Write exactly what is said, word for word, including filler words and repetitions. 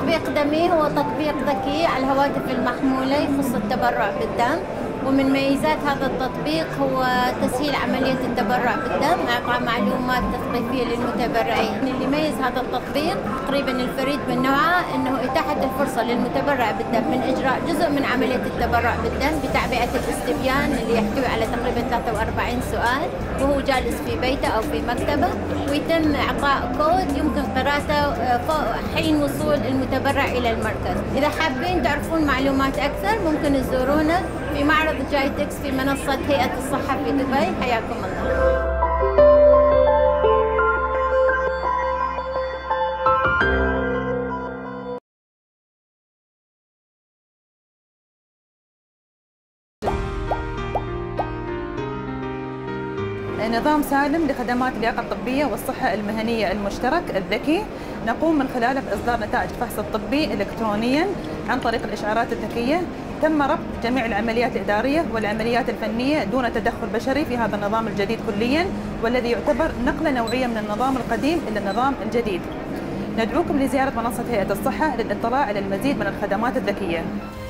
تطبيق دمي هو تطبيق ذكي على الهواتف المحمولة يخص التبرع بالدم، ومن ميزات هذا التطبيق هو تسهيل عملية التبرع بالدم، إعطاء معلومات تثقيفية للمتبرعين. اللي يميز هذا التطبيق تقريبا الفريد من نوعه أنه إتاحة الفرصة للمتبرع بالدم من إجراء جزء من عملية التبرع بالدم بتعبئة الاستبيان اللي يحتوي على تقريبا ثلاثة وأربعين سؤال وهو جالس في بيته أو في مكتبه، ويتم إعطاء كود يمكن قراءته حين وصول المتبرع إلى المركز. إذا حابين تعرفون معلومات أكثر ممكن تزورونا في معرض جايتكس في منصة هيئة الصحة في دبي. حياكم الله. نظام سالم لخدمات اللياقة الطبية والصحة المهنية المشترك الذكي، نقوم من خلاله بإصدار نتائج الفحص الطبي إلكترونياً عن طريق الإشعارات الذكية. تم ربط جميع العمليات الإدارية والعمليات الفنية دون تدخل بشري في هذا النظام الجديد كلياً، والذي يعتبر نقلة نوعية من النظام القديم إلى النظام الجديد. ندعوكم لزيارة منصة هيئة الصحة للاطلاع على المزيد من الخدمات الذكية.